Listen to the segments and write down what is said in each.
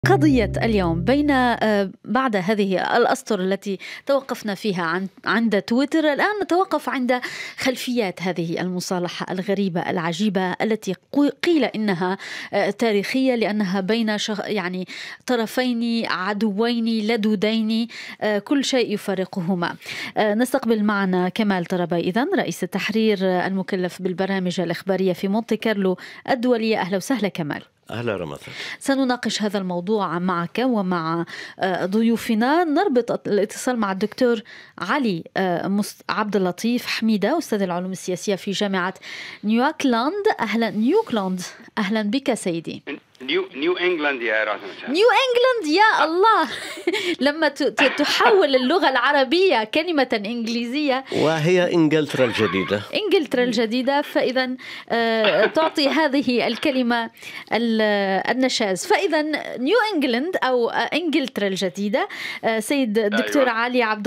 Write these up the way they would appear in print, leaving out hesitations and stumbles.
قضية اليوم بين بعد هذه الأسطر التي توقفنا فيها عند تويتر، الآن نتوقف عند خلفيات هذه المصالحة الغريبة العجيبة التي قيل إنها تاريخية لأنها بين يعني طرفين عدوين لدودين، كل شيء يفرقهما. نستقبل معنا كمال طربي إذن رئيس التحرير المكلف بالبرامج الإخبارية في مونتي كارلو الدولية. أهلا وسهلا كمال. أهلا رمضان. سنناقش هذا الموضوع معك ومع ضيوفنا. نربط الاتصال مع الدكتور علي عبد اللطيف حميدة، أستاذ العلوم السياسية في جامعة نيوكلاند. أهلا بك سيدي. نيو إنجلاند يا راسم. نيو إنجلاند يا الله. لما تحول اللغة العربية كلمة إنجليزية وهي إنجلترا الجديدة، فإذا تعطي هذه الكلمة النشاز. فإذا نيو إنجلاند أو إنجلترا الجديدة. سيد الدكتور علي عبد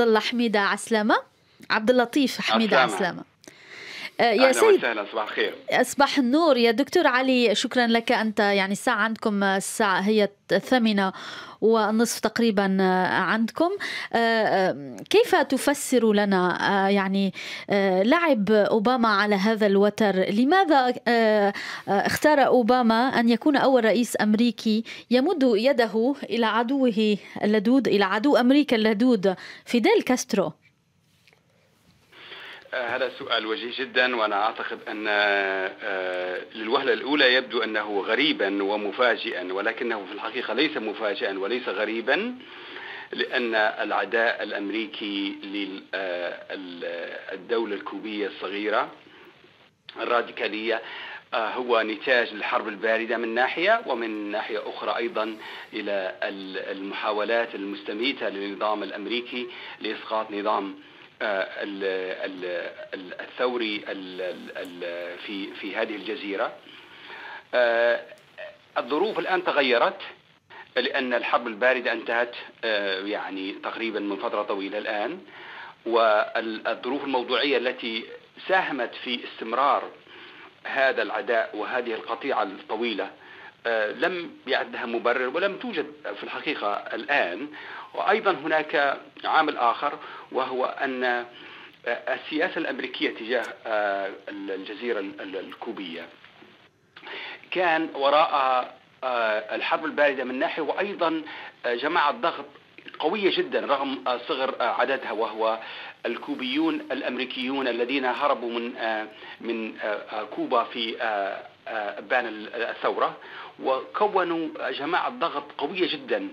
اللطيف حميدة عسلامة. يا سيد صباح الخير. صباح النور يا دكتور علي، شكرا لك. أنت يعني الساعة عندكم، الساعة هي 8:30 تقريبا عندكم. كيف تفسر لنا يعني لعب أوباما على هذا الوتر؟ لماذا اختار أوباما أن يكون أول رئيس أمريكي يمد يده إلى عدوه اللدود، إلى عدو أمريكا اللدود فيديل كاسترو؟ هذا سؤال وجيه جدا، وأنا أعتقد أن للوهلة الأولى يبدو أنه غريبا ومفاجئا، ولكنه في الحقيقة ليس مفاجئا وليس غريبا، لأن العداء الأمريكي للدولة الكوبية الصغيرة الراديكالية هو نتاج الحرب الباردة من ناحية، ومن ناحية أخرى أيضا إلى المحاولات المستميتة للنظام الأمريكي لإسقاط نظام الثوري في هذه الجزيرة. الظروف الآن تغيرت لأن الحرب الباردة انتهت يعني تقريبا من فترة طويلة الآن، والظروف الموضوعية التي ساهمت في استمرار هذا العداء وهذه القطيعة الطويلة لم يعدها مبرر ولم توجد في الحقيقة الآن. وأيضا هناك عامل آخر، وهو أن السياسة الأمريكية تجاه الجزيرة الكوبية كان وراء الحرب الباردة من ناحية، وأيضا جماعة ضغط قوية جدا رغم صغر عددها، وهو الكوبيون الأمريكيون الذين هربوا من كوبا في أبان الثورة، وكونوا جماعة ضغط قوية جدا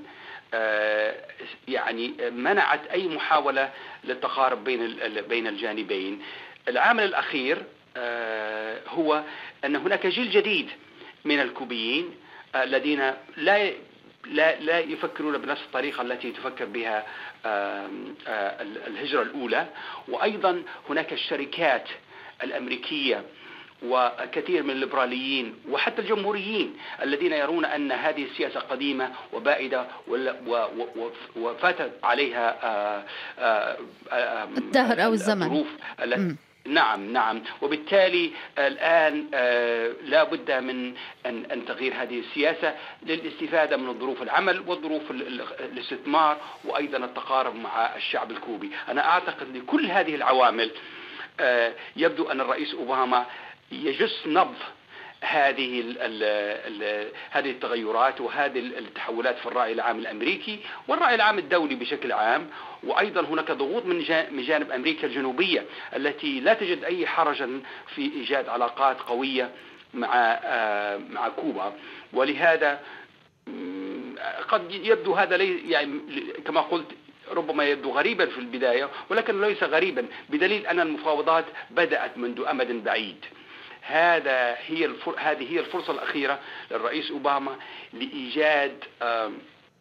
يعني منعت أي محاولة للتقارب بين الجانبين. العامل الأخير هو أن هناك جيل جديد من الكوبيين الذين لا يفكرون بنفس الطريقة التي تفكر بها الهجرة الأولى، وأيضا هناك الشركات الأمريكية وكثير من الليبراليين وحتى الجمهوريين الذين يرون أن هذه السياسة قديمة وبائدة وفاتت عليها الدهر أو الزمن. نعم، وبالتالي الآن لا بد من أن تغيير هذه السياسة للاستفادة من ظروف العمل وظروف الاستثمار وأيضا التقارب مع الشعب الكوبي. أنا أعتقد لكل هذه العوامل يبدو أن الرئيس أوباما يجس نبض هذه التغيرات وهذه التحولات في الرأي العام الأمريكي والرأي العام الدولي بشكل عام. وأيضا هناك ضغوط من جانب أمريكا الجنوبية التي لا تجد أي حرجا في إيجاد علاقات قوية مع كوبا، ولهذا قد يبدو هذا يعني كما قلت ربما يبدو غريبا في البداية، ولكن ليس غريبا بدليل أن المفاوضات بدأت منذ أمد بعيد. هذه هي الفرصة الأخيرة للرئيس أوباما لإيجاد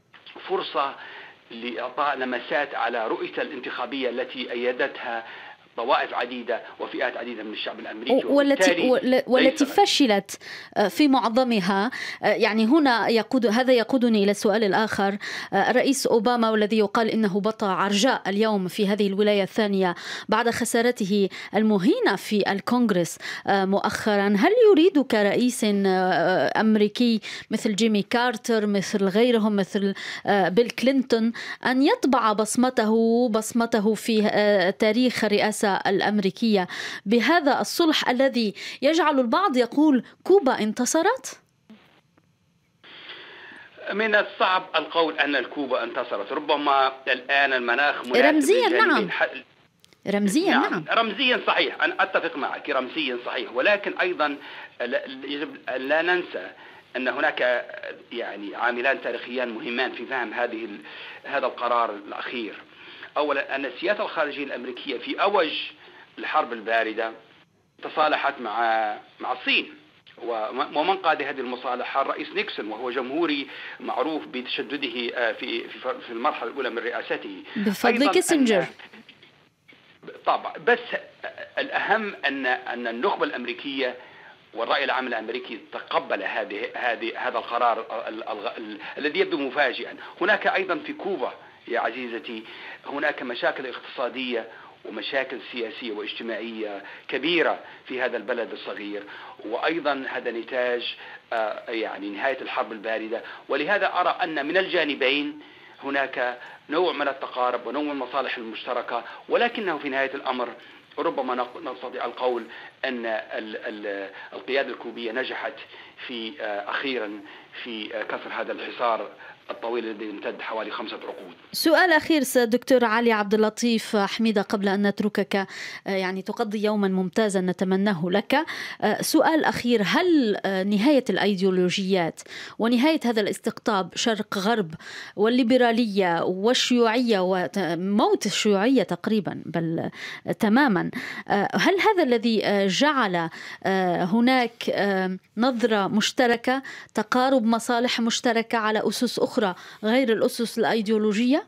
فرصة لإعطاء لمسات على رؤيته الانتخابية التي أيدتها طوائف عديدة وفئات عديدة من الشعب الأمريكي، والتي فشلت في معظمها. يعني هنا هذا يقودني إلى السؤال الآخر. الرئيس أوباما والذي يقال إنه بطل عرجاء اليوم في هذه الولاية الثانية بعد خسارته المهينة في الكونغرس مؤخرا، هل يريد كرئيس أمريكي مثل جيمي كارتر مثل غيرهم مثل بيل كلينتون أن يطبع بصمته في تاريخ الرئاسة الأمريكية بهذا الصلح الذي يجعل البعض يقول كوبا انتصرت؟ من الصعب القول أن كوبا انتصرت. ربما الآن المناخ مناسب رمزيا. نعم رمزيا. نعم رمزيا صحيح، أنا أتفق معك رمزيا صحيح، ولكن أيضا يجب أن لا ننسى أن هناك يعني عاملان تاريخيان مهمان في فهم هذا القرار الأخير. أولا أن السياسة الخارجية الأمريكية في أوج الحرب الباردة تصالحت مع الصين، ومن قاد هذه المصالحة الرئيس نيكسون، وهو جمهوري معروف بتشدده في المرحلة الأولى من رئاسته بفضل كيسنجر. طبعا، بس الأهم أن النخبة الأمريكية والرأي العام الأمريكي تقبل هذا القرار الذي يبدو مفاجئا. هناك أيضا في كوبا يا عزيزتي هناك مشاكل اقتصادية ومشاكل سياسية واجتماعية كبيرة في هذا البلد الصغير، وأيضا هذا نتاج يعني نهاية الحرب الباردة. ولهذا أرى أن من الجانبين هناك نوع من التقارب ونوع من المصالح المشتركة، ولكنه في نهاية الأمر ربما نستطيع القول أن القيادة الكوبية نجحت أخيرا في كسر هذا الحصار الطويل الذي يمتد حوالي 5 عقود. سؤال أخير دكتور علي عبد اللطيف حميدة قبل أن نتركك، يعني تقضي يوما ممتازا نتمناه لك. سؤال أخير، هل نهاية الأيديولوجيات ونهاية هذا الاستقطاب شرق غرب والليبرالية والشيوعية وموت الشيوعية تقريبا بل تماما، هل هذا الذي جعل هناك نظرة مشتركة، تقارب مصالح مشتركة على أسس أخرى غير الأسس الأيديولوجية؟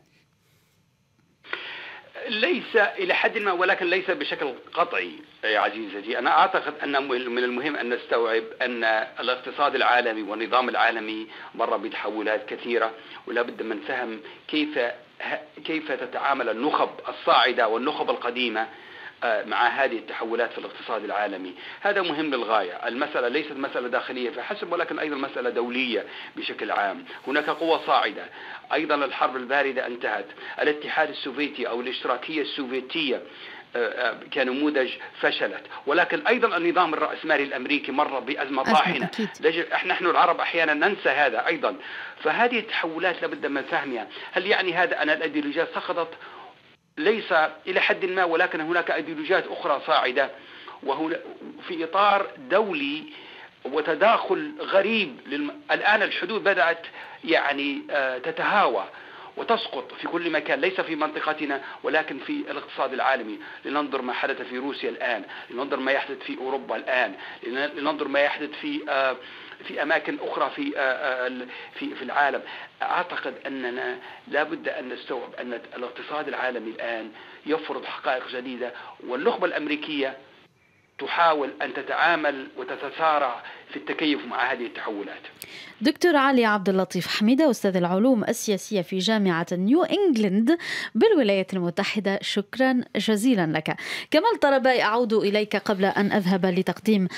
ليس إلى حد ما، ولكن ليس بشكل قطعي يا عزيزتي. أنا أعتقد أن من المهم أن نستوعب أن الاقتصاد العالمي والنظام العالمي مر بتحولات كثيرة، ولا بد من فهم كيف تتعامل النخب الصاعدة والنخب القديمة مع هذه التحولات في الاقتصاد العالمي. هذا مهم للغاية. المسألة ليست مسألة داخلية فحسب، ولكن أيضا مسألة دولية بشكل عام. هناك قوة صاعدة. أيضا الحرب الباردة انتهت. الاتحاد السوفيتي أو الاشتراكية السوفيتية كنموذج فشلت، ولكن أيضا النظام الرأسمالي الأمريكي مر بأزمة طاحنة. نحن العرب أحيانا ننسى هذا أيضا. فهذه التحولات لابد من فهمها. هل يعني هذا أن الأيديولوجيات سقطت؟ ليس إلى حد ما، ولكن هناك أيديولوجيات أخرى صاعدة، وهنا في إطار دولي وتداخل غريب. الآن الحدود بدأت يعني تتهاوى وتسقط في كل مكان، ليس في منطقتنا ولكن في الاقتصاد العالمي. لننظر ما حدث في روسيا الآن، لننظر ما يحدث في أوروبا الآن، لننظر ما يحدث في أماكن أخرى في العالم. أعتقد أننا لا بد أن نستوعب أن الاقتصاد العالمي الآن يفرض حقائق جديدة، والنخبة الأمريكية تحاول أن تتعامل وتتسارع في التكيف مع هذه التحولات. دكتور علي عبد اللطيف حميدة، أستاذ العلوم السياسية في جامعة نيو إنجلند بالولايات المتحدة، شكرا جزيلا لك. كمال طرباي، أعود إليك قبل أن أذهب لتقديم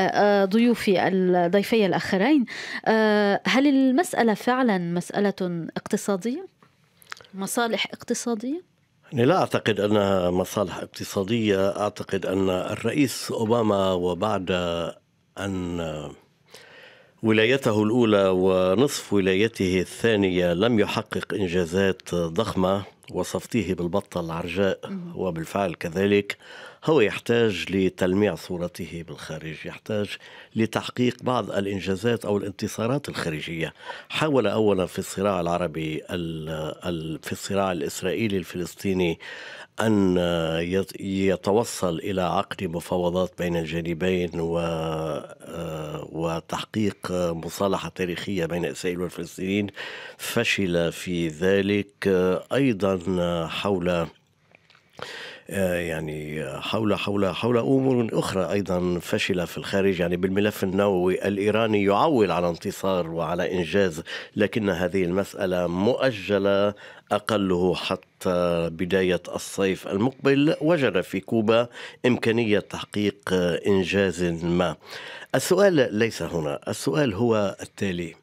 ضيفي الآخرين. هل المسألة فعلا مسألة اقتصادية؟ مصالح اقتصادية؟ لا أعتقد أنها مصالح اقتصادية. أعتقد أن الرئيس أوباما وبعد أن ولايته الأولى ونصف ولايته الثانية لم يحقق إنجازات ضخمة وصفته بالبطة العرجاء، وبالفعل كذلك هو يحتاج لتلميع صورته بالخارج، يحتاج لتحقيق بعض الإنجازات أو الانتصارات الخارجية. حاول أولا في الصراع العربي في الصراع الإسرائيلي الفلسطيني أن يتوصل إلى عقد مفاوضات بين الجانبين وتحقيق مصالحة تاريخية بين إسرائيل والفلسطينيين، فشل في ذلك. أيضا حول يعني حول أمور أخرى أيضا فشل في الخارج، يعني بالملف النووي الإيراني يعول على انتصار وعلى إنجاز، لكن هذه المسألة مؤجلة أقله حتى بداية الصيف المقبل. وجد في كوبا إمكانية تحقيق إنجاز ما. السؤال ليس هنا، السؤال هو التالي.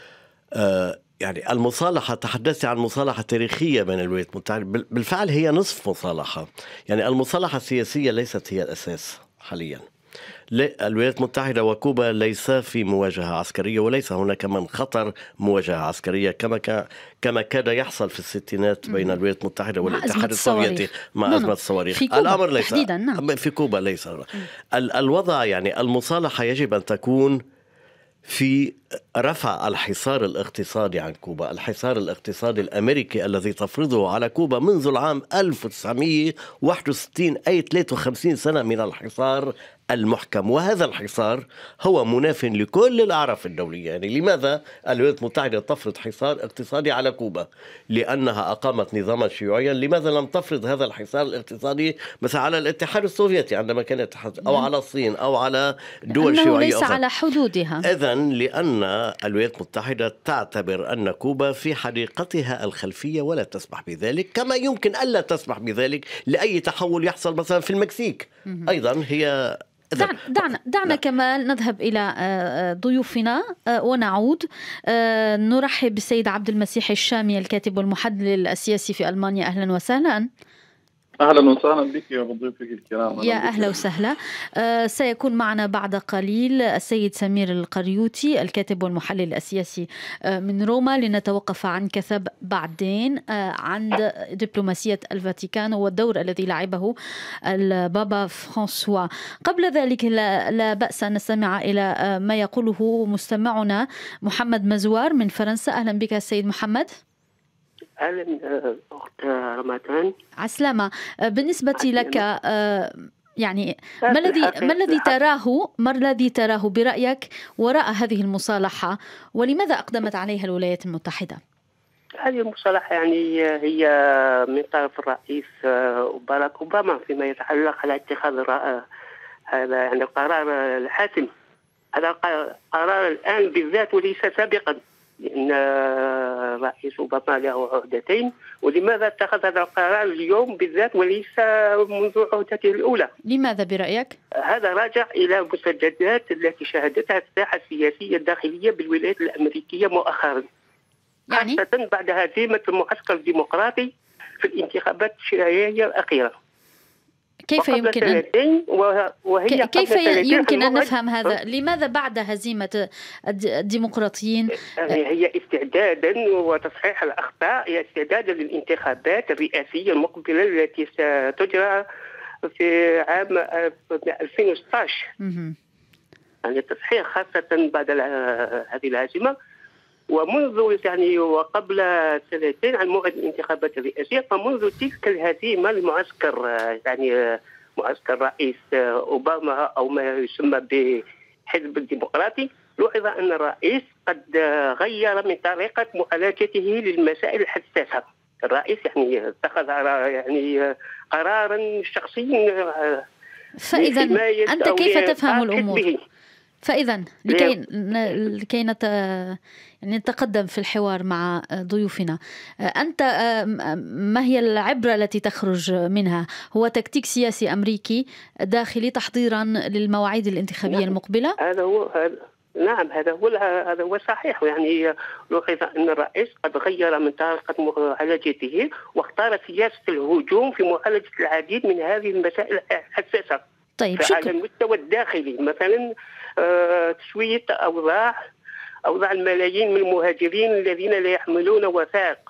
يعني المصالحة، تحدثت عن مصالحة تاريخية بين الولايات المتحدة، بالفعل هي نصف مصالحة. يعني المصالحة السياسية ليست هي الأساس حاليا. الولايات المتحدة وكوبا ليس في مواجهة عسكرية، وليس هناك من خطر مواجهة عسكرية كما كاد يحصل في الستينات بين الولايات المتحدة والاتحاد السوفيتي مع أزمة الصواريخ. الأمر ليس تحديدا. نعم. في كوبا ليس. الوضع يعني المصالحة يجب أن تكون في رفع الحصار الاقتصادي عن كوبا، الحصار الاقتصادي الأمريكي الذي تفرضه على كوبا منذ العام 1961، أي 53 سنة من الحصار المحكم. وهذا الحصار هو مناف لكل الأعراف الدولية. يعني لماذا الولايات المتحدة تفرض حصار اقتصادي على كوبا؟ لأنها أقامت نظاما شيوعيا. لماذا لم تفرض هذا الحصار الاقتصادي مثلا على الاتحاد السوفيتي عندما كان الاتحاد، أو على الصين، أو على دول شيوعية ليس على حدودها؟ إذن لأن الولايات المتحدة تعتبر أن كوبا في حديقتها الخلفية ولا تسمح بذلك، كما يمكن ألا تسمح بذلك لأي تحول يحصل مثلا في المكسيك. أيضا هي دعنا كمال نذهب إلى ضيوفنا ونعود. نرحب بالسيد عبد المسيح الشامي، الكاتب والمحلل السياسي في ألمانيا. أهلا وسهلا. أهلا وسهلا بك يا ضيوفك الكرام. يا أهلا وسهلا. سيكون معنا بعد قليل السيد سمير القريوطي، الكاتب والمحلل السياسي من روما، لنتوقف عن كثب بعدين عند دبلوماسية الفاتيكان والدور الذي لعبه البابا فرانسوا. قبل ذلك لا بأس أن نستمع إلى ما يقوله مستمعنا محمد مزوار من فرنسا. أهلا بك السيد محمد. أهلا أخت رمضان. عسلامة. بالنسبة لك يعني ما الذي تراه برأيك وراء هذه المصالحة، ولماذا أقدمت عليها الولايات المتحدة؟ هذه المصالحة يعني هي من طرف الرئيس باراك أوباما فيما يتعلق على اتخاذ هذا يعني القرار الحاسم. هذا قرار الآن بالذات وليس سابقا، لأن الرئيس أوباما له عهدتين. ولماذا اتخذ هذا القرار اليوم بالذات وليس منذ عهدته الأولى؟ لماذا برأيك؟ هذا راجع إلى المستجدات التي شهدتها الساحة السياسية الداخلية بالولايات الأمريكية مؤخرا، يعني خاصة بعد هزيمة المعسكر الديمقراطي في الانتخابات الشرعية الأخيرة. كيف يمكن أن نفهم هذا؟ لماذا بعد هزيمة الديمقراطيين؟ يعني هي استعدادا وتصحيح الأخطاء، هي استعدادا للانتخابات الرئاسية المقبلة التي ستجرى في عام 2016. يعني تصحيح خاصة بعد هذه الهزيمة، ومنذ يعني وقبل سنتين عن موعد الانتخابات الرئاسية. فمنذ تلك الهزيمة المعسكر يعني معسكر رئيس أوباما أو ما يسمى بحزب الديمقراطي، لاحظ أن الرئيس قد غير من طريقة معالجته للمسائل الحساسة. الرئيس يعني اتخذ يعني قرارا شخصيا. فإذا أنت كيف تفهم الأمور؟ فإذا لكي نتقدم في الحوار مع ضيوفنا، أنت ما هي العبرة التي تخرج منها؟ هو تكتيك سياسي أمريكي داخلي تحضيرا للمواعيد الانتخابية المقبلة؟ نعم، هذا هو صحيح. يعني لاحظ أن الرئيس قد غير من طريقة معالجته واختار سياسة الهجوم في معالجة العديد من هذه المسائل الحساسة. طيب، على المستوى الداخلي مثلا تسوية أوضاع الملايين من المهاجرين الذين لا يحملون وثائق،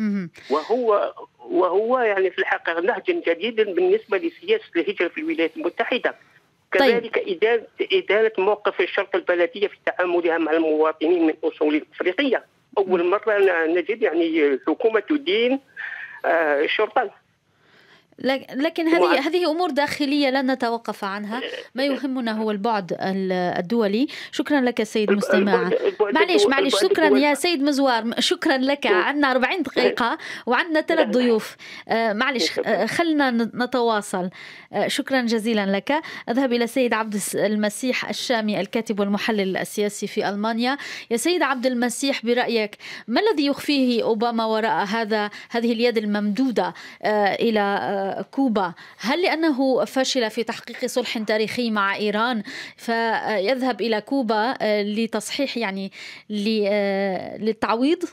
وهو يعني في الحقيقة نهجا جديدا بالنسبة لسياسة الهجرة في الولايات المتحدة. كذلك إدارة موقف الشرطة البلدية في تعاملها مع المواطنين من أصول أفريقية. أول مرة نجد يعني الحكومة تدين الشرطة. لكن هذه أمور داخلية لن نتوقف عنها. ما يهمنا هو البعد الدولي. شكرا لك سيد مستمع. معليش شكرا يا سيد مزوار، شكرا لك. عندنا 40 دقيقة وعندنا 3 ضيوف. معليش خلنا نتواصل. شكرا جزيلا لك. أذهب إلى سيد عبد المسيح الشامي، الكاتب والمحلل السياسي في ألمانيا. يا سيد عبد المسيح، برأيك ما الذي يخفيه أوباما وراء هذه اليد الممدودة إلى كوبا؟ هل لأنه فشل في تحقيق صلح تاريخي مع إيران فيذهب إلى كوبا لتصحيح، يعني للتعويض؟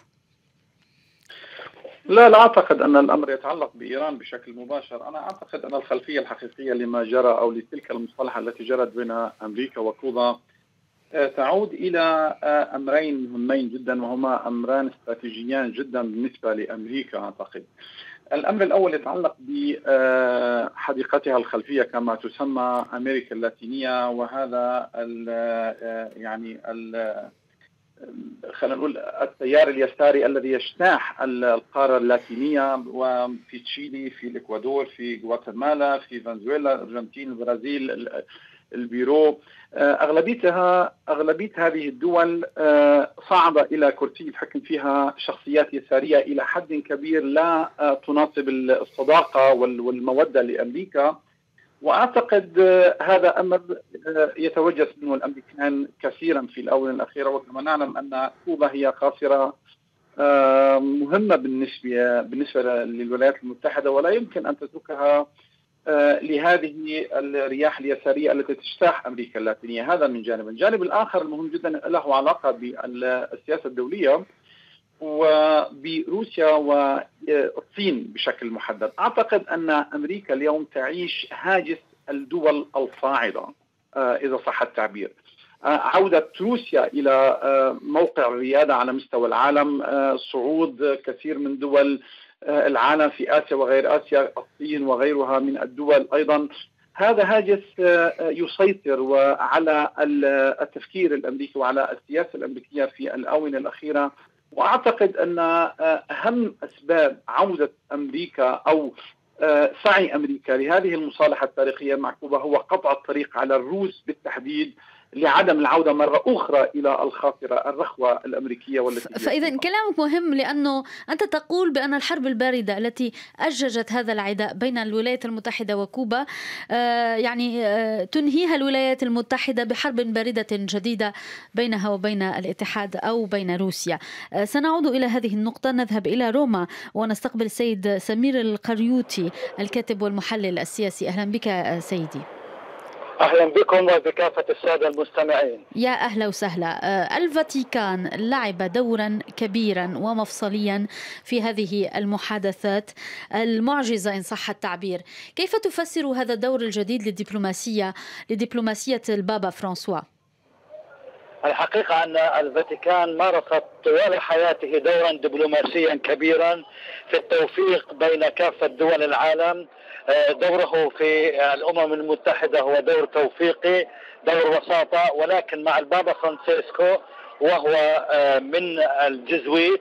لا أعتقد أن الأمر يتعلق بإيران بشكل مباشر. أنا أعتقد أن الخلفية الحقيقية لما جرى أو لتلك المصالحة التي جرت بين أمريكا وكوبا تعود إلى أمرين مهمين جدا، وهما أمران استراتيجيان جدا بالنسبة لأمريكا. أعتقد الأمر الأول يتعلق بحديقتها الخلفية كما تسمى أمريكا اللاتينية، وهذا خلينا نقول التيار اليساري الذي يجتاح القارة اللاتينية، وفي تشيلي، في الإكوادور، في غواتيمالا، في فنزويلا، الأرجنتين، البرازيل، البيرو. أغلبية هذه الدول صعد إلى كرسي الحكم فيها شخصيات يسارية إلى حد كبير لا تناسب الصداقة والمودة لأمريكا. وأعتقد هذا أمر يتوجس منه الأمريكان كثيرا في الآونة الأخيرة، وكما نعلم أن كوبا هي خاصرة مهمة بالنسبة للولايات المتحدة، ولا يمكن أن تتركها لهذه الرياح اليسارية التي تجتاح أمريكا اللاتينية. هذا من جانب. الجانب الآخر المهم جدا له علاقة بالسياسة الدولية وبروسيا والصين بشكل محدد. أعتقد أن أمريكا اليوم تعيش هاجس الدول الصاعدة إذا صح التعبير. عودة روسيا إلى موقع الريادة على مستوى العالم، صعود كثير من دول العالم في آسيا وغير آسيا، الصين وغيرها من الدول أيضا. هذا هاجس يسيطر على التفكير الأمريكي وعلى السياسة الأمريكية في الآونة الأخيرة. وأعتقد أن أهم أسباب عودة أمريكا أو سعي أمريكا لهذه المصالحة التاريخية مع كوبا هو قطع الطريق على الروس بالتحديد لعدم العودة مرة أخرى إلى الخاطرة الرخوة الأمريكية والتي. فإذا كلامك مهم، لأنه أنت تقول بأن الحرب الباردة التي أججت هذا العداء بين الولايات المتحدة وكوبا تنهيها الولايات المتحدة بحرب باردة جديدة بينها وبين الاتحاد أو بين روسيا. سنعود إلى هذه النقطة. نذهب إلى روما ونستقبل السيد سمير القريوتي، الكاتب والمحلل السياسي. أهلا بك سيدي. أهلا بكم وبكافة السادة المستمعين. يا أهلا وسهلا. الفاتيكان لعب دورا كبيرا ومفصليا في هذه المحادثات المعجزة إن صح التعبير. كيف تفسر هذا الدور الجديد لدبلوماسية البابا فرانسوا؟ الحقيقة أن الفاتيكان مارست طوال حياته دورا دبلوماسيا كبيرا في التوفيق بين كافة دول العالم. دوره في الأمم المتحدة هو دور توفيقي، دور وساطة، ولكن مع البابا فرانسيسكو وهو من الجزويت،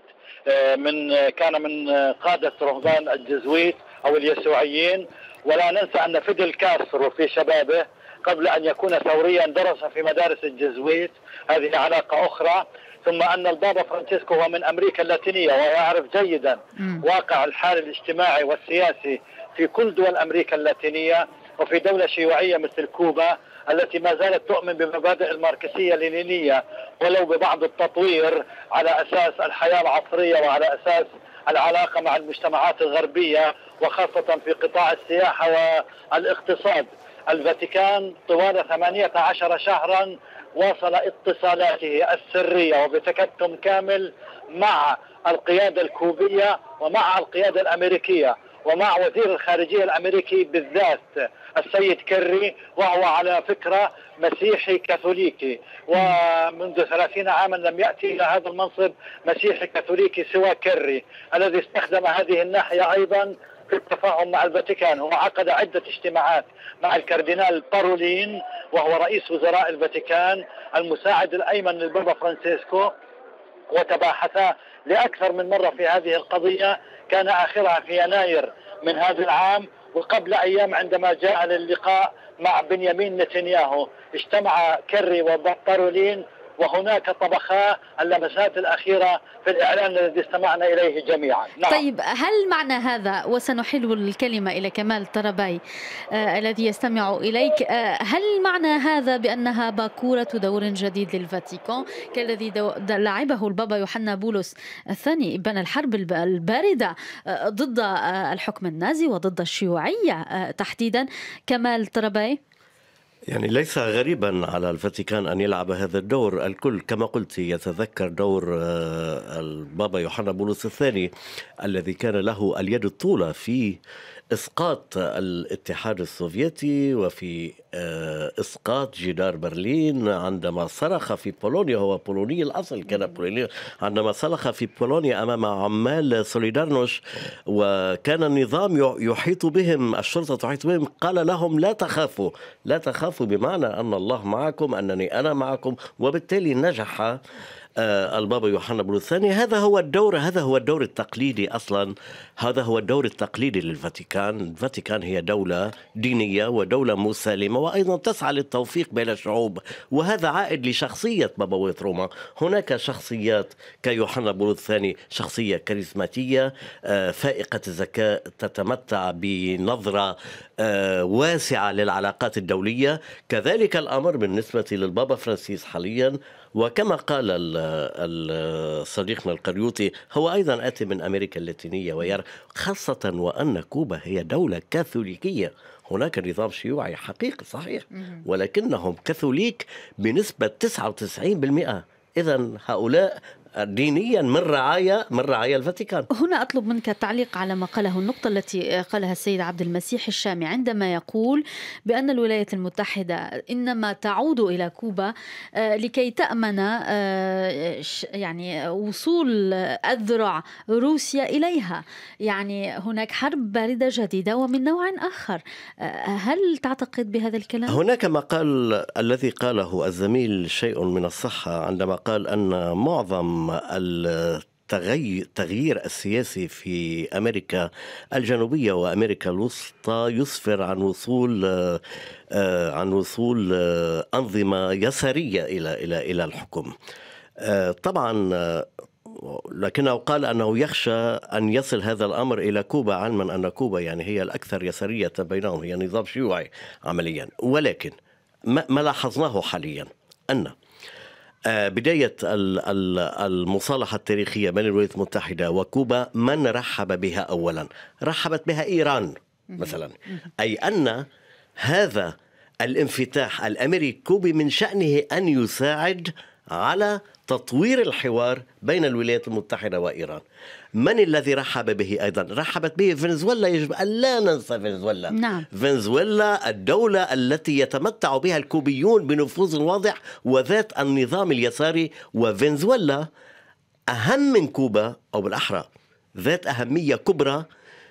كان من قادة رهبان الجزويت أو اليسوعيين. ولا ننسى أن فيدل كاسترو في شبابه قبل أن يكون ثوريا درس في مدارس الجزويت، هذه علاقة أخرى. ثم أن البابا فرانسيسكو هو من أمريكا اللاتينية ويعرف جيدا واقع الحال الاجتماعي والسياسي في كل دول أمريكا اللاتينية، وفي دولة شيوعية مثل كوبا التي ما زالت تؤمن بمبادئ الماركسية اللينية ولو ببعض التطوير على أساس الحياة العصرية وعلى أساس العلاقة مع المجتمعات الغربية، وخاصة في قطاع السياحة والاقتصاد. الفاتيكان طوال 18 شهرا واصل اتصالاته السرية وبتكتم كامل مع القيادة الكوبية ومع القيادة الأمريكية ومع وزير الخارجية الأمريكي بالذات السيد كيري، وهو على فكرة مسيحي كاثوليكي، ومنذ 30 عاما لم يأتي إلى هذا المنصب مسيحي كاثوليكي سوى كيري الذي استخدم هذه الناحية أيضا في التفاهم مع الفاتيكان. هو عقد عدة اجتماعات مع الكاردينال بارولين وهو رئيس وزراء الفاتيكان المساعد الأيمن للبابا فرانسيسكو، وتباحثا لأكثر من مرة في هذه القضية، كان آخرها في يناير من هذا العام. وقبل أيام عندما جاء للقاء مع بنيامين نتنياهو اجتمع كيري وبارولين، وهناك طبخا اللمسات الأخيرة في الإعلان الذي استمعنا إليه جميعا. نعم. طيب هل معنى هذا، وسنحيل الكلمة إلى كمال طرابي الذي يستمع إليك، هل معنى هذا بأنها باكورة دور جديد للفاتيكان كالذي لعبه البابا يوحنا بولس الثاني إبان الحرب الباردة ضد الحكم النازي وضد الشيوعية تحديدا؟ كمال طرابي. يعني ليس غريبا على الفاتيكان أن يلعب هذا الدور. الكل كما قلت يتذكر دور البابا يوحنا بولس الثاني الذي كان له اليد الطولى في إسقاط الاتحاد السوفيتي وفي إسقاط جدار برلين عندما صرخ في بولونيا، هو بولوني الأصل كان بولوني، عندما صرخ في بولونيا أمام عمال سوليدارنوش وكان النظام يحيط بهم، الشرطة تحيط بهم، قال لهم لا تخافوا، لا تخافوا بمعنى أن الله معكم، أنني أنا معكم. وبالتالي نجح البابا يوحنا بولس الثاني. هذا هو الدور التقليدي أصلا، هذا هو الدور التقليدي للفاتيكان. الفاتيكان هي دولة دينية ودولة مسالمة وأيضا تسعى للتوفيق بين الشعوب، وهذا عائد لشخصية بابا روما. هناك شخصيات كيوحنا بولس الثاني، شخصية كاريزماتية فائقة الذكاء تتمتع بنظرة واسعة للعلاقات الدولية. كذلك الأمر بالنسبة للبابا فرانسيس حاليا، وكما قال صديقنا القريوطي هو أيضا آتي من أمريكا اللاتينية، ويرى خاصة وأن كوبا هي دولة كاثوليكية. هناك نظام شيوعي حقيقي صحيح، ولكنهم كاثوليك بنسبة 99%. إذن هؤلاء دينيا من رعايا الفاتيكان. هنا أطلب منك التعليق على ما قاله، النقطة التي قالها السيد عبد المسيح الشامي عندما يقول بأن الولايات المتحدة إنما تعود إلى كوبا لكي تأمن يعني وصول أذرع روسيا إليها. يعني هناك حرب باردة جديدة ومن نوع آخر. هل تعتقد بهذا الكلام؟ هناك ما قال الذي قاله الزميل شيء من الصحة عندما قال أن معظم التغيير السياسي في أمريكا الجنوبية وأمريكا الوسطى يسفر عن وصول أنظمة يسارية إلى الحكم. طبعا لكنه قال أنه يخشى أن يصل هذا الأمر إلى كوبا، علما أن كوبا يعني هي الأكثر يسارية بينهم، هي نظام شيوعي عمليا. ولكن ما لاحظناه حاليا أن بداية المصالحة التاريخية بين الولايات المتحدة وكوبا من رحب بها أولا؟ رحبت بها إيران مثلا، أي أن هذا الانفتاح الأمريكي كوبي من شأنه أن يساعد على تطوير الحوار بين الولايات المتحدة وإيران. من الذي رحب به أيضا؟ رحبت به فنزويلا، يجب أن لا ننسى فنزويلا. نعم. فنزويلا الدولة التي يتمتع بها الكوبيون بنفوذ واضح وذات النظام اليساري، وفنزويلا أهم من كوبا، أو بالأحرى ذات أهمية كبرى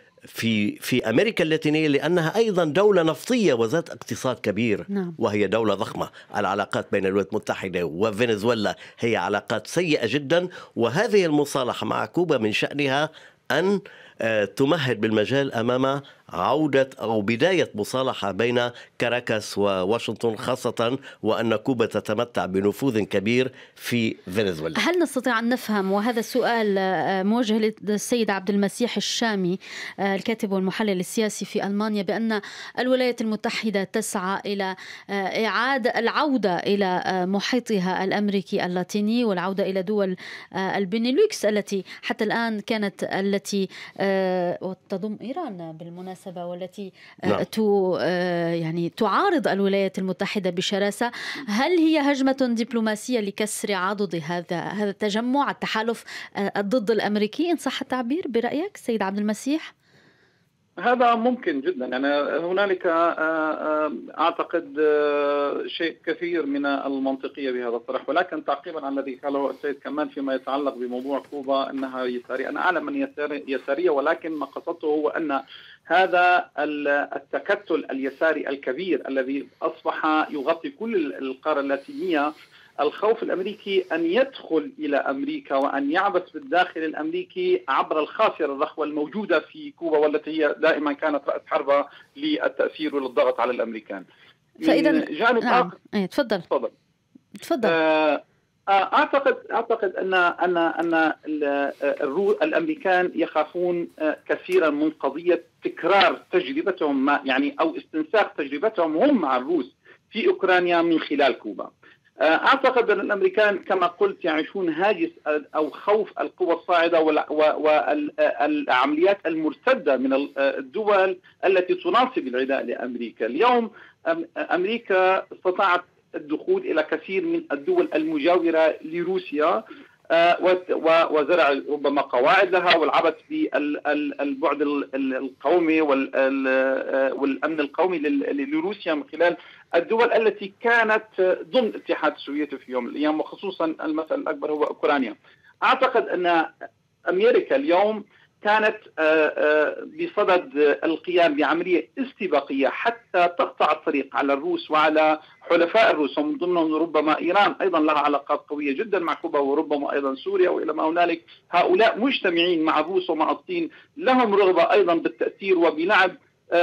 في أمريكا اللاتينية، لأنها أيضا دولة نفطية وذات اقتصاد كبير. نعم. وهي دولة ضخمة. العلاقات بين الولايات المتحدة وفنزويلا هي علاقات سيئة جدا، وهذه المصالحة مع كوبا من شأنها أن تمهد بالمجال أمام عودة أو بداية مصالحة بين كاراكاس وواشنطن، خاصة وأن كوبا تتمتع بنفوذ كبير في فنزويلا. هل نستطيع أن نفهم، وهذا السؤال موجه للسيد عبد المسيح الشامي الكاتب والمحلل السياسي في ألمانيا، بأن الولايات المتحدة تسعى إلى العودة إلى محيطها الأمريكي اللاتيني والعودة إلى دول البنيلوكس التي حتى الآن كانت التي تضم إيران بالمناسبة، والتي يعني تعارض الولايات المتحدة بشراسة. هل هي هجمة دبلوماسية لكسر عضد هذا التجمع، التحالف ضد الأمريكي إن صح التعبير برأيك سيد عبد المسيح؟ هذا ممكن جدا. يعني هنالك أعتقد شيء كثير من المنطقية بهذا الطرح، ولكن تعقيبا على الذي قاله السيد كمان فيما يتعلق بموضوع كوبا أنها يسارية، أنا أعلم أن يسارية، ولكن ما قصدته هو أن هذا التكتل اليساري الكبير الذي أصبح يغطي كل القارة اللاتينية الخوف الأمريكي أن يدخل إلى أمريكا وأن يعبث بالداخل الأمريكي عبر الخاسرة الرخوة الموجودة في كوبا، والتي هي دائما كانت رأس حربة للتأثير والضغط على الأمريكان. فإذا من جانب نعم. آخر تفضل. أعتقد أن الأمريكان يخافون كثيرا من قضية تكرار تجربتهم يعني أو استنساخ تجربتهم هم مع الروس في أوكرانيا من خلال كوبا. أعتقد أن الأمريكان كما قلت يعيشون هاجس أو خوف القوى الصاعدة والعمليات المرتدة من الدول التي تناصب العداء لأمريكا. اليوم أمريكا استطاعت الدخول إلى كثير من الدول المجاورة لروسيا وزرع ربما قواعد لها والعبث بالبعد القومي والأمن القومي لروسيا من خلال الدول التي كانت ضمن الاتحاد السوفيتي في يوم من الأيام، وخصوصا المثل الأكبر هو أوكرانيا. أعتقد أن أمريكا اليوم كانت بصدد القيام بعملية استباقية حتى تقطع الطريق على الروس وعلى حلفاء الروس، ومن ضمنهم ربما إيران أيضا لها علاقات قوية جدا مع كوبا، وربما أيضا سوريا وإلى ما هنالك. هؤلاء مجتمعين مع الروس ومع الصين، لهم رغبة أيضا بالتأثير وبلعب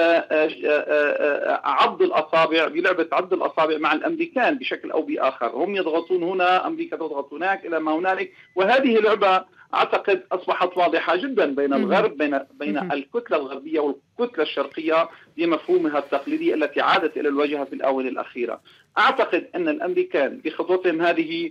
عض الأصابع، بلعبة عض الأصابع مع الأمريكان بشكل أو بآخر. هم يضغطون هنا، أمريكا تضغط هناك إلى ما هنالك، وهذه لعبة أعتقد أصبحت واضحة جدا بين الغرب، بين الكتلة الغربية والكتلة الشرقية بمفهومها التقليدي التي عادت إلى الواجهة في الآونة الأخيرة. أعتقد أن الأمريكان بخطوتهم هذه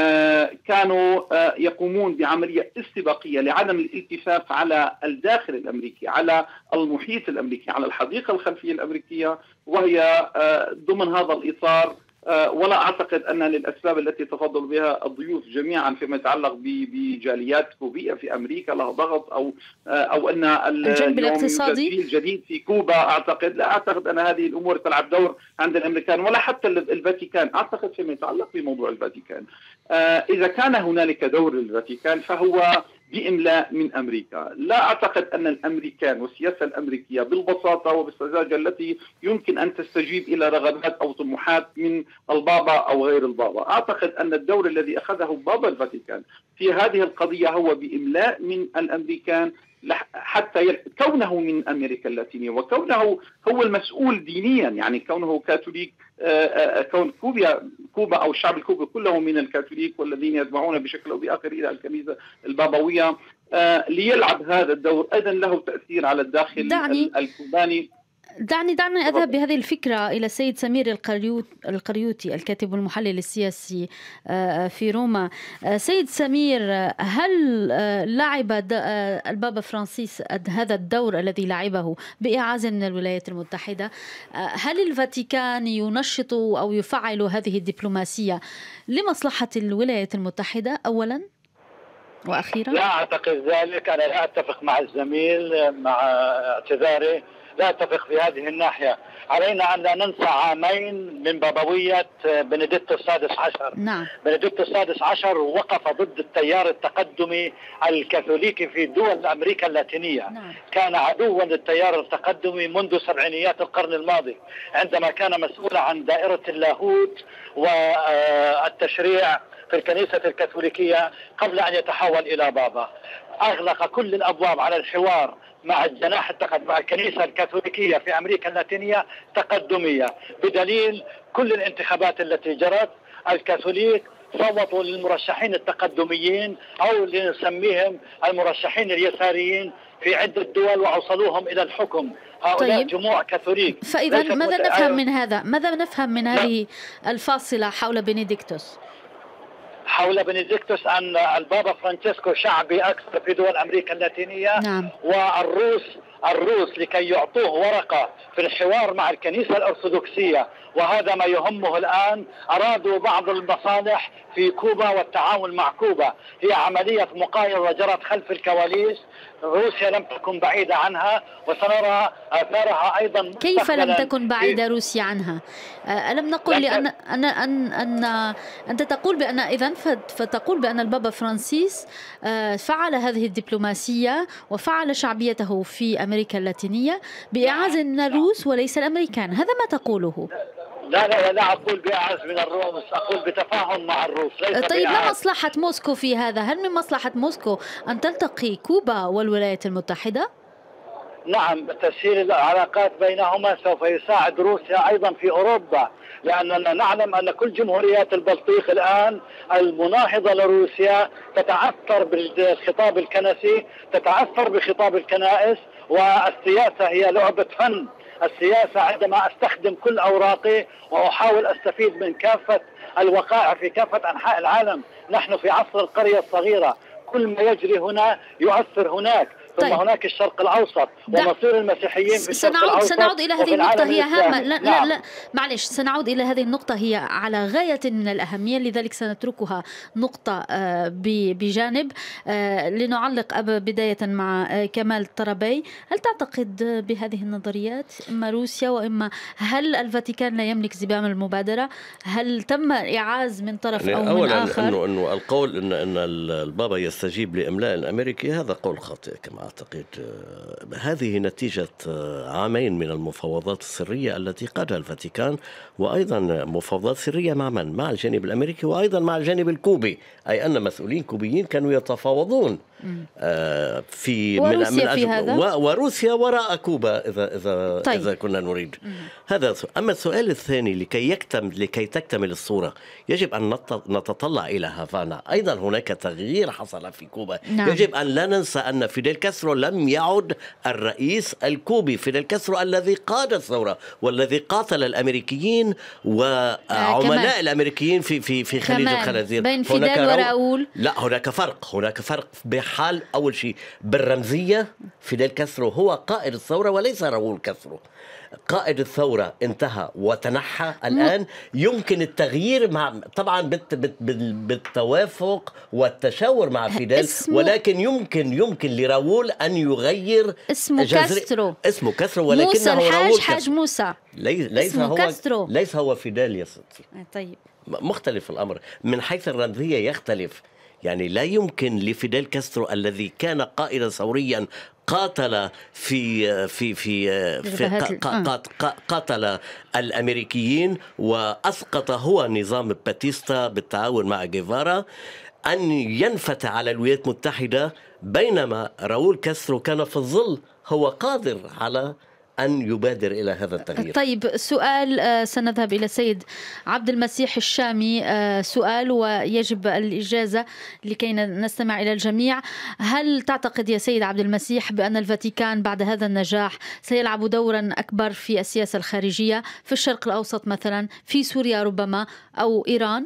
كانوا يقومون بعملية استباقية لعدم الالتفاف على الداخل الأمريكي، على المحيط الأمريكي، على الحديقة الخلفية الأمريكية، وهي ضمن هذا الإطار. ولا أعتقد أن للأسباب التي تفضل بها الضيوف جميعا فيما يتعلق بجاليات كوبية في أمريكا لها ضغط أو أن الجانب الاقتصادي الجديد في كوبا. لا أعتقد أن هذه الأمور تلعب دور عند الأمريكان ولا حتى الفاتيكان. أعتقد فيما يتعلق بموضوع الفاتيكان، إذا كان هنالك دور للفاتيكان فهو بإملاء من أمريكا. لا أعتقد أن الأمريكان والسياسة الأمريكية بالبساطة وبالسذاجة التي يمكن أن تستجيب إلى رغبات أو طموحات من البابا أو غير البابا. أعتقد أن الدور الذي أخذه بابا الفاتيكان في هذه القضية هو بإملاء من الأمريكان، حتى كونه من أمريكا اللاتينية وكونه هو المسؤول دينيا، يعني كونه كاثوليك، كون كوبا أو الشعب الكوبي كله من الكاثوليك والذين يتبعون بشكل أو بآخر إلى الكنيسة البابوية، ليلعب هذا الدور أيضا له تأثير على الداخل الكوباني. دعني أذهب بهذه الفكرة إلى السيد سمير القريوطي الكاتب والمحلل السياسي في روما. سيد سمير، هل لعب البابا فرانسيس هذا الدور الذي لعبه بإعازة من الولايات المتحدة؟ هل الفاتيكان ينشط أو يفعل هذه الدبلوماسية لمصلحة الولايات المتحدة أولا وأخيرا؟ لا أعتقد ذلك. أنا لا أتفق مع الزميل، مع اعتذاري لا أتفق في هذه الناحية. علينا أن لا ننسى عامين من بابوية بنديكتوس السادس عشر. نعم. بنديكتوس السادس عشر وقف ضد التيار التقدمي الكاثوليكي في دول أمريكا اللاتينية. نعم. كان عدوا للتيار التقدمي منذ سبعينيات القرن الماضي، عندما كان مسؤولا عن دائرة اللاهوت والتشريع في الكنيسة الكاثوليكية قبل أن يتحول إلى بابا. أغلق كل الأبواب على الحوار مع الجناح مع الكنيسة الكاثوليكية في أمريكا اللاتينية تقدمية، بدليل كل الانتخابات التي جرت الكاثوليك صوتوا للمرشحين التقدميين أو لنسميهم المرشحين اليساريين في عدة دول وأوصلوهم إلى الحكم. هؤلاء طيب. جموع كاثوليك. فإذا ماذا نفهم من هذا؟ ماذا نفهم من هذه الفاصلة حول بنديكتوس؟ حول بنديكتوس أن البابا فرانشيسكو شعبي أكثر في دول أمريكا اللاتينية. نعم. والروس لكي يعطوه ورقة في الحوار مع الكنيسة الأرثوذكسية، وهذا ما يهمه الآن، أرادوا بعض المصالح في كوبا والتعاون مع كوبا. هي عملية مقايضة جرت خلف الكواليس، روسيا لم تكن بعيدة عنها وسنرى آثارها أيضا. كيف لم تكن بعيدة روسيا عنها؟ ألم نقل أن أنت تقول بأن إذن فتقول بأن البابا فرانسيس فعل هذه الدبلوماسية وفعل شعبيته في أمريكا اللاتينية بإعازة من الروس وليس الأمريكان، هذا ما تقوله؟ لا لا أقول بأعز من الروس، أقول بتفاهم مع الروس ليس طيب ما بأعز. مصلحة موسكو في هذا؟ هل من مصلحة موسكو أن تلتقي كوبا والولايات المتحدة؟ نعم، تسهيل العلاقات بينهما سوف يساعد روسيا أيضا في أوروبا، لأننا نعلم أن كل جمهوريات البلطيق الآن المناهضة لروسيا تتعثر بالخطاب الكنسي، تتعثر بخطاب الكنائس، والسياسة هي لعبة فن. السياسة عندما أستخدم كل أوراقي وأحاول أستفيد من كافة الوقائع في كافة أنحاء العالم. نحن في عصر القرية الصغيرة، كل ما يجري هنا يؤثر هناك. ثم طيب. هناك الشرق الأوسط ومصير المسيحيين في الشرق الأوسط. سنعود إلى هذه النقطة، هي هامة. نعم. لا معلش، سنعود إلى هذه النقطة، هي على غاية من الأهمية، لذلك سنتركها نقطة بجانب لنعلق بداية مع كمال طربي. هل تعتقد بهذه النظريات، إما روسيا وإما هل الفاتيكان لا يملك زمام المبادرة؟ هل تم إعاز من طرف أو من آخر؟ أولا أنه القول أن البابا يستجيب لإملاء الأمريكي هذا قول خاطئ كما أعتقد. هذه نتيجة عامين من المفاوضات السرية التي قادها الفاتيكان، وأيضا مفاوضات سرية مع من؟ مع الجانب الأمريكي وأيضا مع الجانب الكوبي، أي أن مسؤولين كوبيين كانوا يتفاوضون في وروسيا في هذا، وروسيا وراء كوبا طيب. إذا كنا نريد هذا. أما السؤال الثاني، لكي تكتمل الصورة يجب أن نتطلع إلى هافانا. أيضا هناك تغيير حصل في كوبا. نعم. يجب أن لا ننسى أن فيديل كاسترو لم يعد الرئيس الكوبي. فيديل كاسترو الذي قاد الثورة والذي قاتل الأمريكيين وعملاء الأمريكيين في خليج الخنازير. بين فيديل وراؤول لا، هناك فرق بحال. أول شيء بالرمزية، فيديل كاسترو هو قائد الثورة وليس راؤول كاسترو. قائد الثورة انتهى وتنحى. الآن يمكن التغيير طبعا بالتوافق والتشاور مع فيديل، ولكن يمكن لراؤول أن يغير اسمه كاسترو. اسمه كاسترو، ولكنه موسى راؤول حاج موسى. ليس هو فيديل يا ستي. طيب، مختلف الأمر من حيث الرمزية، يختلف. يعني لا يمكن لفيديل كاسترو الذي كان قائدا ثوريا قاتل قاتل الأمريكيين وأسقط هو نظام باتيستا بالتعاون مع جيفارا، أن ينفتح على الولايات المتحدة، بينما راؤول كاسترو كان في الظل هو قادر على أن يبادر إلى هذا التغيير. طيب، سؤال سنذهب إلى سيد عبد المسيح الشامي. سؤال ويجب الإجازة لكي نستمع إلى الجميع. هل تعتقد يا سيد عبد المسيح بأن الفاتيكان بعد هذا النجاح سيلعب دورا أكبر في السياسة الخارجية في الشرق الأوسط مثلا، في سوريا ربما أو إيران؟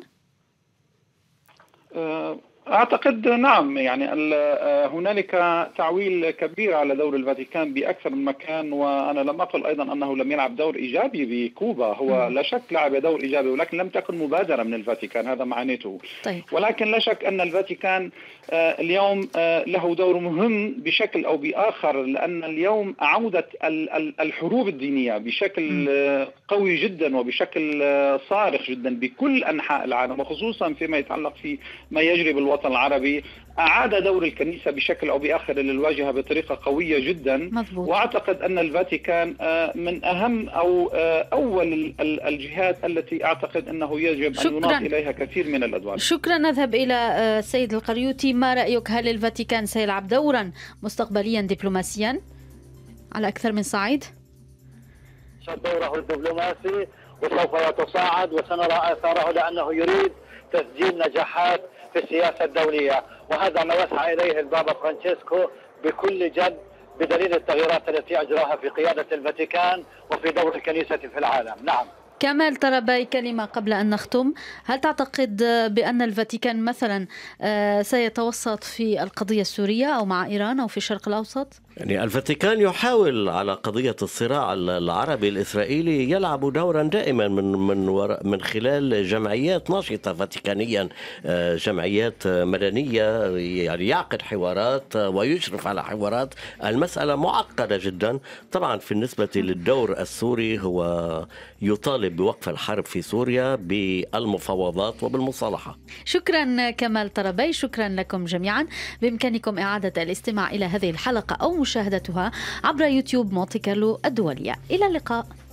أعتقد نعم، يعني هنالك تعويل كبير على دور الفاتيكان بأكثر من مكان، وأنا لم أقل أيضا أنه لم يلعب دور إيجابي بكوبا. هو لا شك لعب دور إيجابي، ولكن لم تكن مبادرة من الفاتيكان، هذا معناته. طيب. ولكن لا شك أن الفاتيكان اليوم له دور مهم بشكل أو بآخر، لأن اليوم عودة الحروب الدينية بشكل قوي جدا وبشكل صارخ جدا بكل أنحاء العالم، وخصوصا فيما يتعلق في ما يجري بالوطن العربي. أعاد دور الكنيسة بشكل أو بآخر للواجهة بطريقة قوية جدا. مضبوط. وأعتقد أن الفاتيكان من أهم أو أول الجهات التي أعتقد أنه يجب أن يناط إليها كثير من الأدوار. شكرا. نذهب إلى سيد القريوطي. ما رأيك، هل الفاتيكان سيلعب دورا مستقبليا دبلوماسيا على أكثر من صعيد؟ دوره الدبلوماسي وسوف يتصاعد وسنرى آثاره، لأنه يريد تسجيل نجاحات في السياسة الدولية، وهذا ما يسعى إليه البابا فرانشيسكو بكل جد، بدليل التغييرات التي أجراها في قيادة الفاتيكان وفي دور الكنيسة في العالم. نعم. كمال طربي، كلمة قبل أن نختم. هل تعتقد بأن الفاتيكان مثلا سيتوسط في القضية السورية أو مع إيران أو في الشرق الأوسط؟ يعني الفاتيكان يحاول على قضية الصراع العربي الإسرائيلي يلعب دورا دائما من خلال جمعيات ناشطة فاتيكانيا، جمعيات مدنية، يعني يعقد حوارات ويشرف على حوارات. المسألة معقدة جدا. طبعا في النسبة للدور السوري هو يطالب بوقف الحرب في سوريا بالمفاوضات وبالمصالحة. شكرا كمال طربي، شكرا لكم جميعا. بإمكانكم إعادة الاستماع إلى هذه الحلقة أو مشاهدتها عبر يوتيوب مونتي كارلو الدولية. إلى اللقاء.